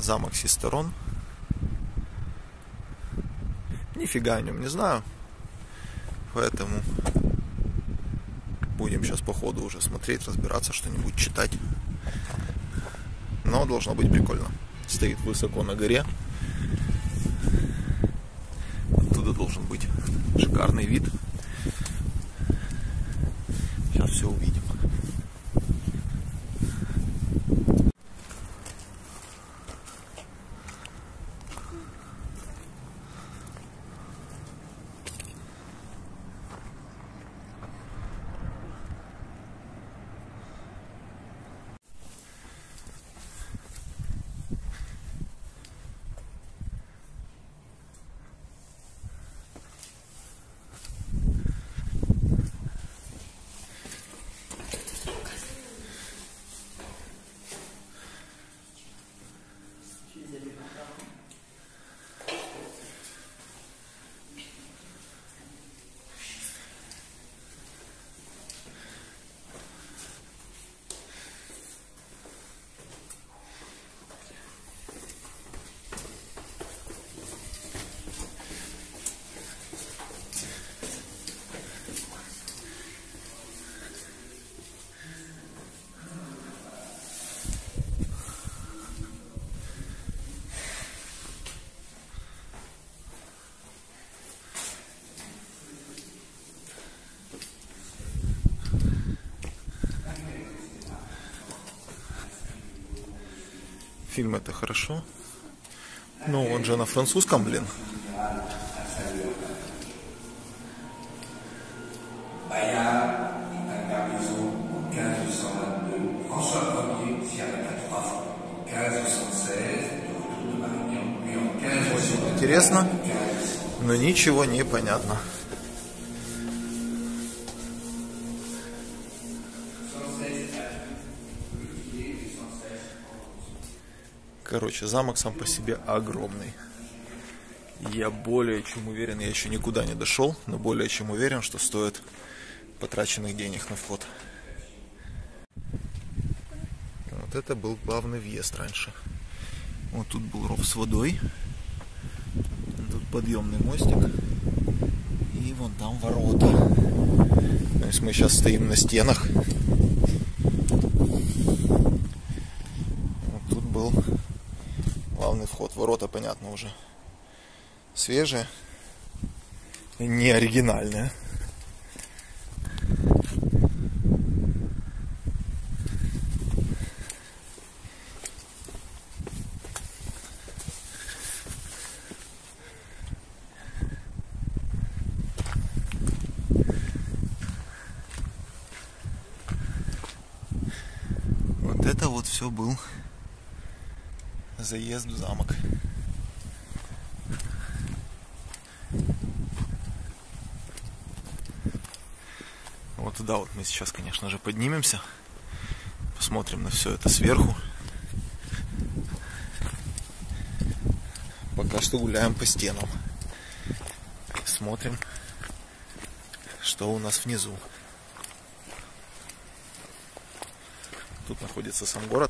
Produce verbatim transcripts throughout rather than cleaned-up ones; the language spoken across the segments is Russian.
Замок Систерон. Нифига о нем не знаю. Поэтому будем сейчас по ходу уже смотреть, разбираться, что-нибудь читать. Но должно быть прикольно. Стоит высоко на горе. Оттуда должен быть шикарный вид. Сейчас все увидим. Фильм это хорошо, но он же на французском, блин. Очень интересно, но ничего не понятно. Короче, замок сам по себе огромный. Я более чем уверен, я еще никуда не дошел, но более чем уверен, что стоит потраченных денег на вход. Вот это был главный въезд раньше. Вот тут был ров с водой. Тут подъемный мостик. И вон там ворота. То есть мы сейчас стоим на стенах. Вот тут был главный вход. Ворота, понятно, уже свежие, не оригинальные. Вот это вот все был заезд в замок. Вот туда вот мы сейчас, конечно же, поднимемся. Посмотрим на все это сверху. Пока что гуляем по стенам. Смотрим, что у нас внизу. Тут находится сам город.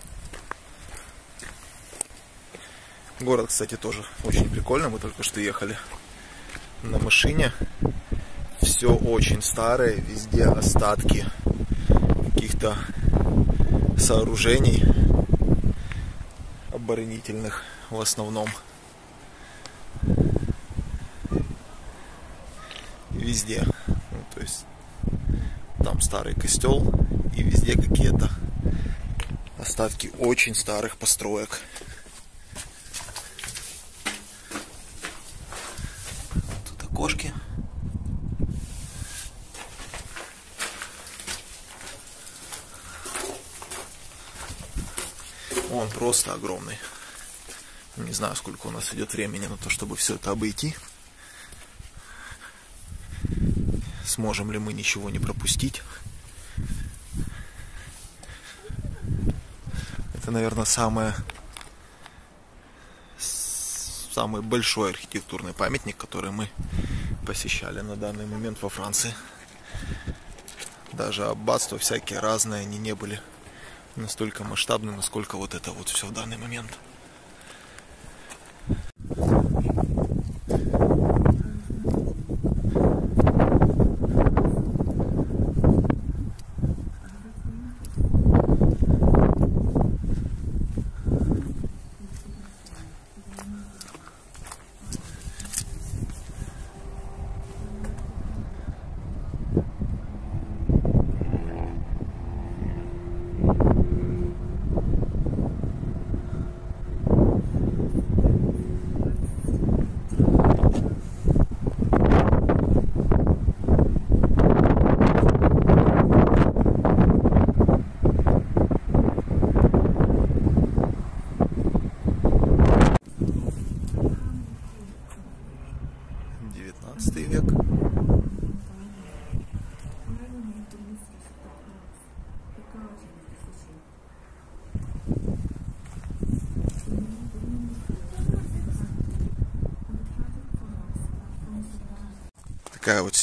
Город, кстати, тоже очень прикольный. Мы только что ехали на машине. Все очень старое, везде остатки каких-то сооружений оборонительных в основном. Везде. Ну, то есть там старый костел и везде какие-то остатки очень старых построек. Тут окошки. Он просто огромный. Не знаю, сколько у нас идет времени на то, чтобы все это обойти. Сможем ли мы ничего не пропустить. Это, наверное, самое, самый большой архитектурный памятник, который мы посещали на данный момент во Франции. Даже аббатства всякие разные, они не были настолько масштабны, насколько вот это вот все в данный момент.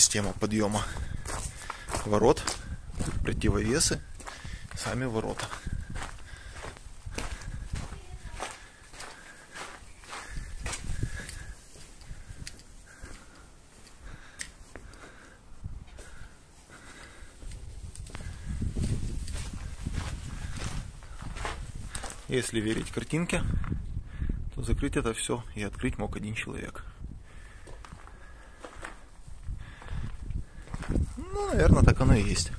система подъема ворот, противовесы, сами ворота. Если верить картинке, то закрыть это все и открыть мог один человек. Ну, наверное, так оно и есть.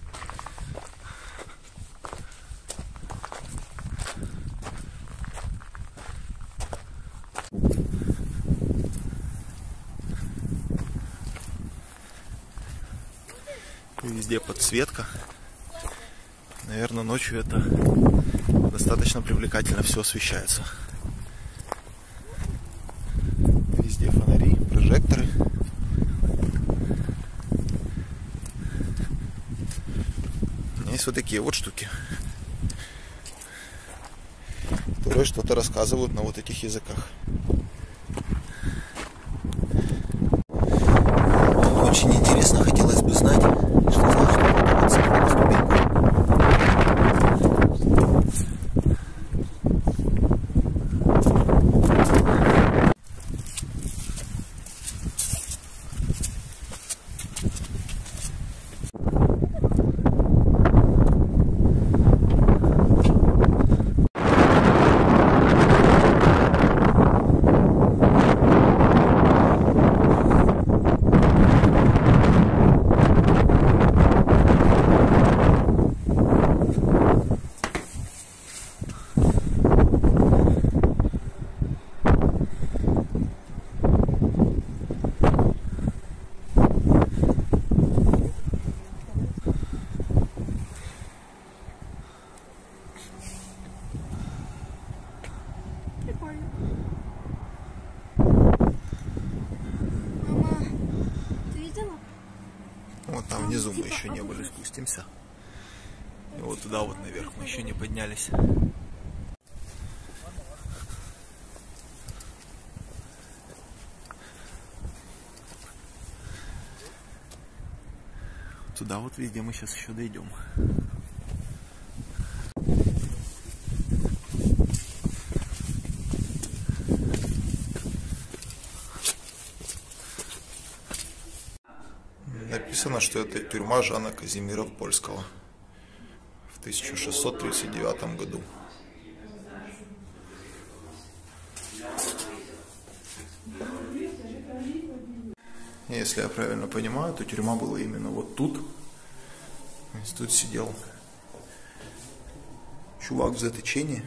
Везде подсветка. Наверное, ночью это достаточно привлекательно все освещается. Везде фонари, прожекторы. У меня есть вот такие вот штуки, которые что-то рассказывают на вот этих языках. Очень интересно, хотелось бы знать, что значит вот цифровая ступенька. Вот там внизу мы еще не были, спустимся. И вот туда вот наверх мы еще не поднялись. Туда вот везде мы сейчас еще дойдем. Написано, что это тюрьма Жана Казимира Польского в тысяча шестьсот тридцать девятом году. Если я правильно понимаю, то тюрьма была именно вот тут. То есть тут сидел чувак в заточении.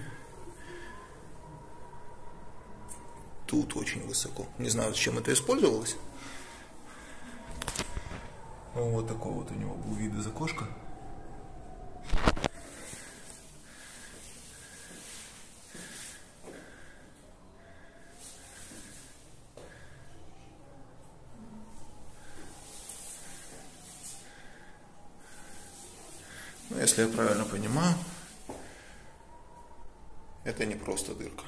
Тут очень высоко. Не знаю, зачем это использовалось. Вот такой вот у него был вид из окошка. Но если я правильно понимаю, это не просто дырка.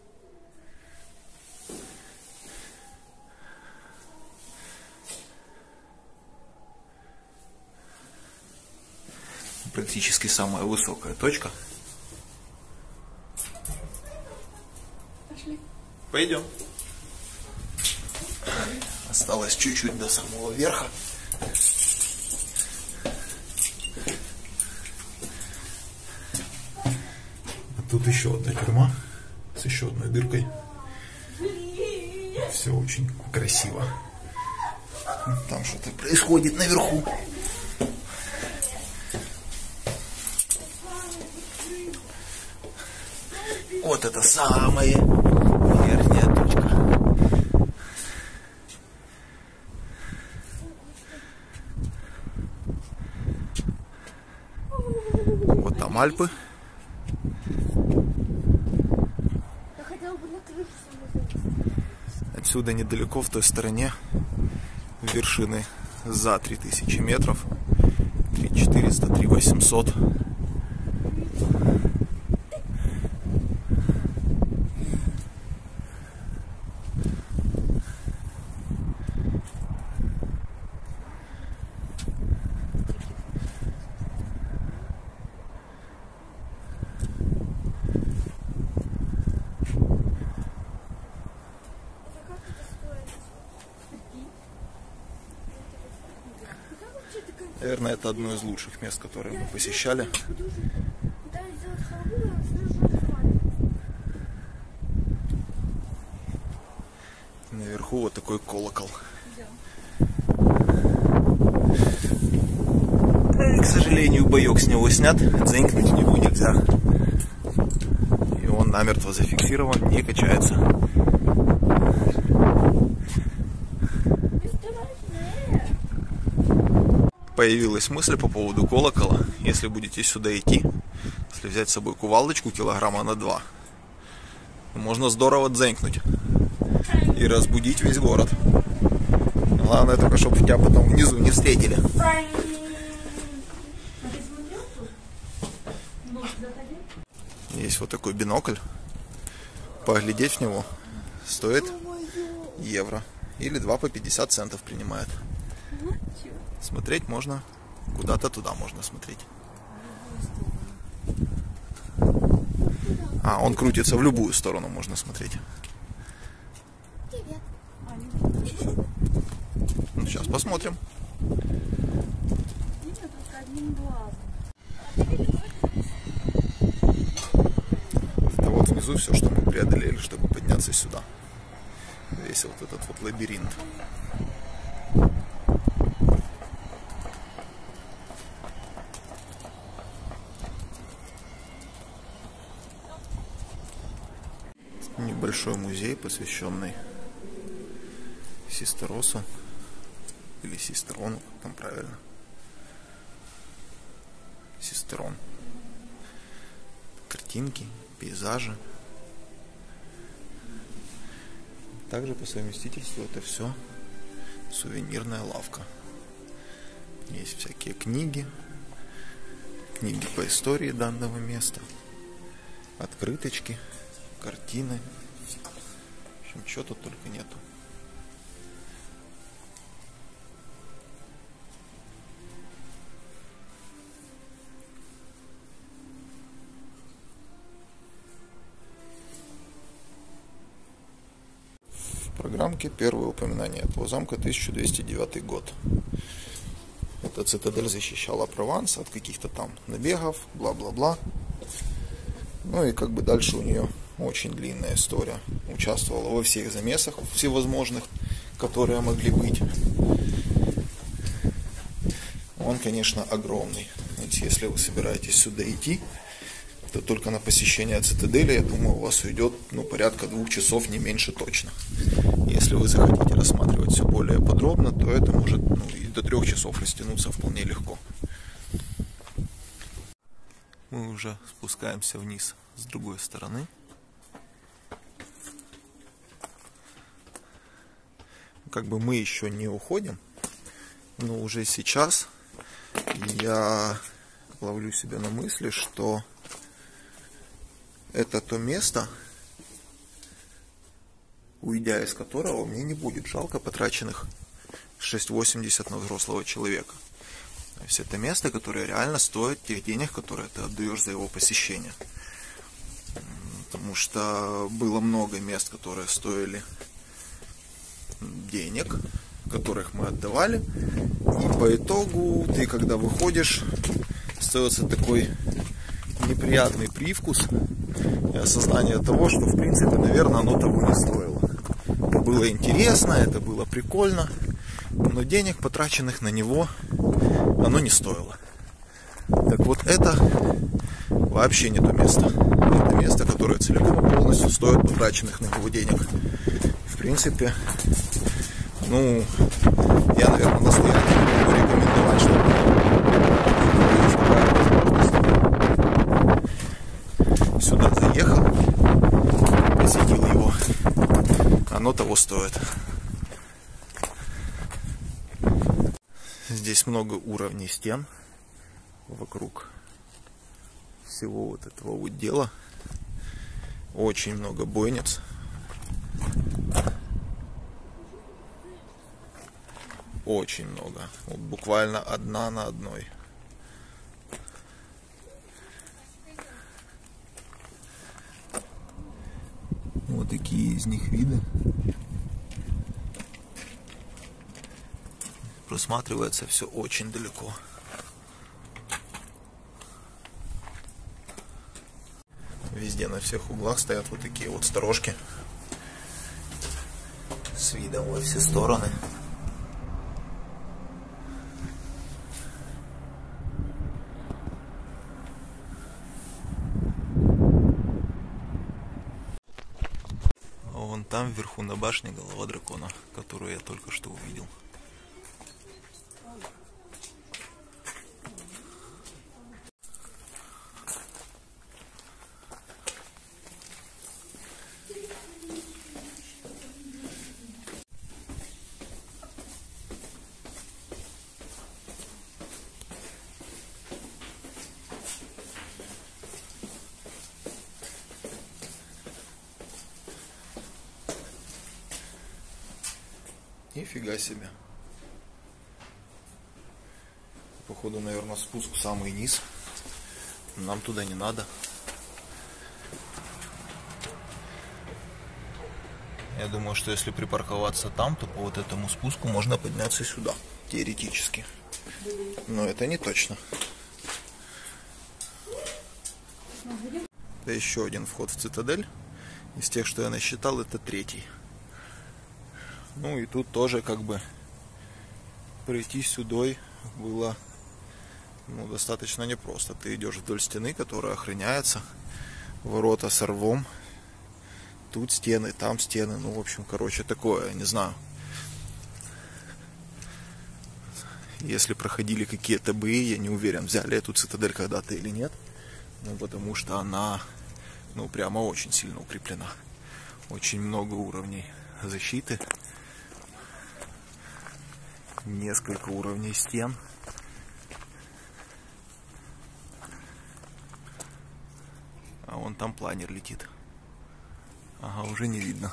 Практически самая высокая точка. Пошли. Пойдем. Осталось чуть-чуть до самого верха. А тут еще одна тюрьма с еще одной дыркой. Все очень красиво. Там что-то происходит наверху. Вот это самая верхняя точка. Вот там Альпы. Отсюда недалеко, в той стороне, вершины за три тысячи метров. три четыреста, три восемьсот. Наверное, это одно из лучших мест, которые мы посещали. Наверху вот такой колокол. К сожалению, боек с него снят, дзенькнуть в него нельзя. И он намертво зафиксирован, не качается. Появилась мысль по поводу колокола. Если будете сюда идти, если взять с собой кувалдочку килограмма на два, можно здорово дзенькнуть и разбудить весь город. Главное только, чтобы тебя потом внизу не встретили. Есть вот такой бинокль. Поглядеть в него стоит евро. Или два по пятьдесят центов принимает. Смотреть можно куда-то туда можно смотреть. А, он крутится в любую сторону, можно смотреть. Ну, сейчас посмотрим. Это вот внизу все, что мы преодолели, чтобы подняться сюда. Весь вот этот вот лабиринт. Небольшой музей, посвященный Систеросу или Систерону, как там правильно. Систерон. Картинки, пейзажи. Также по совместительству это все сувенирная лавка. Есть всякие книги, книги по истории данного места, открыточки, картины. В общем, чего тут только нету. В программке первое упоминание этого замка тысяча двести девятый год. Эта цитадель защищала Прованс от каких-то там набегов, бла-бла-бла. Ну и как бы дальше у нее очень длинная история. Участвовала во всех замесах всевозможных, которые могли быть. Он, конечно, огромный. Ведь если вы собираетесь сюда идти, то только на посещение цитадели, я думаю, у вас уйдет ну, порядка двух часов, не меньше точно. Если вы захотите рассматривать все более подробно, то это может ну, и до трех часов растянуться вполне легко. Мы уже спускаемся вниз с другой стороны. Как бы мы еще не уходим, но уже сейчас я ловлю себя на мысли, что это то место, уйдя из которого мне не будет жалко потраченных шесть восемьдесят на взрослого человека. То есть это место, которое реально стоит тех денег, которые ты отдаешь за его посещение. Потому что было много мест, которые стоили денег, которых мы отдавали. И по итогу ты, когда выходишь, остается такой неприятный привкус и осознание того, что в принципе, наверное, оно того не стоило. Это было интересно, это было прикольно, но денег, потраченных на него, оно не стоило. Так вот, это вообще не то место. Это место, которое целиком и полностью стоит потраченных на него денег. В принципе, ну, я, наверное, настоятельно буду рекомендовать, чтобы сюда заехал, посетил его. Оно того стоит. Здесь много уровней стен вокруг всего вот этого вот дела. Очень много бойниц. Очень много. Вот буквально одна на одной. Вот такие из них виды. Просматривается все очень далеко. везде, на всех углах стоят вот такие вот сторожки с видом во все стороны. А вон там вверху на башне голова дракона, которую я только что увидел. Нифига себе. Походу, наверное, спуск в самый низ. Нам туда не надо. Я думаю, что если припарковаться там, то по вот этому спуску можно подняться сюда. Теоретически. Но это не точно. Это еще один вход в цитадель. Из тех, что я насчитал, это третий. Ну и тут тоже как бы прийти сюда было, ну, достаточно непросто. Ты идешь вдоль стены, которая охраняется, ворота с рвом, тут стены, там стены, ну, в общем, короче, такое, не знаю. Если проходили какие-то бои, я не уверен, взяли эту цитадель когда-то или нет, ну, потому что она, ну, прямо очень сильно укреплена. Очень много уровней защиты. Несколько уровней стен. А вон там планер летит. Ага, уже не видно.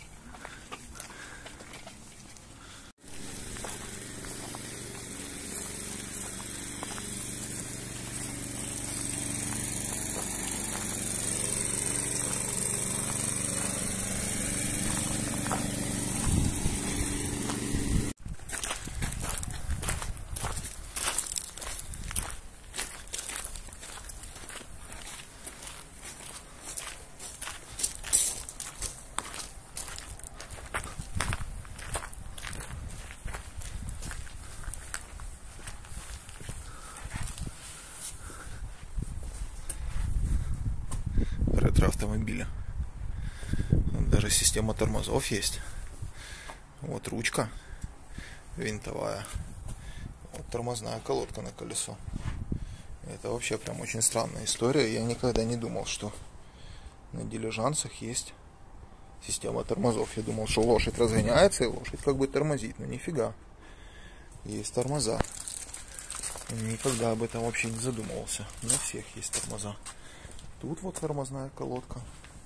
Ретро-автомобиля. Даже система тормозов есть. Вот ручка винтовая. Вот тормозная колодка на колесо. Это вообще прям очень странная история. Я никогда не думал, что на дилижансах есть система тормозов. Я думал, что лошадь разгоняется и лошадь как бы тормозит. Но нифига. Есть тормоза. Никогда об этом вообще не задумывался. На всех есть тормоза. Тут вот тормозная колодка.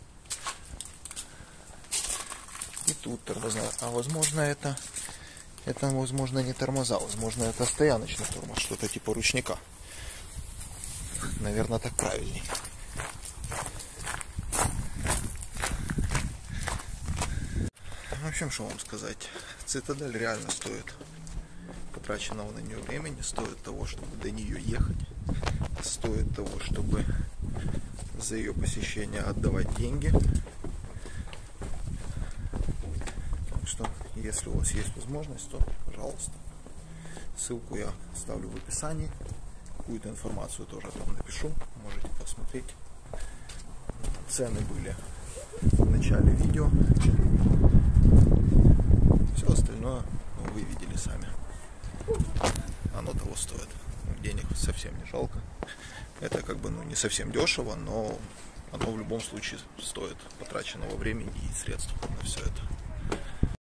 И тут тормозная. А возможно это, это возможно не тормоза. Возможно это стояночный тормоз. Что-то типа ручника. Наверное, так правильней. В общем, что вам сказать. Цитадель реально стоит потраченного на нее времени. Стоит того, чтобы до нее ехать. Стоит того, чтобы за ее посещение отдавать деньги. Так что, если у вас есть возможность, то, пожалуйста. Ссылку я оставлю в описании. Какую-то информацию тоже там напишу. Можете посмотреть. Цены были в начале видео. Все остальное, ну, вы видели сами. Оно того стоит. Денег совсем не жалко. Это как бы, ну, не совсем дешево, но оно в любом случае стоит потраченного времени и средств на все это.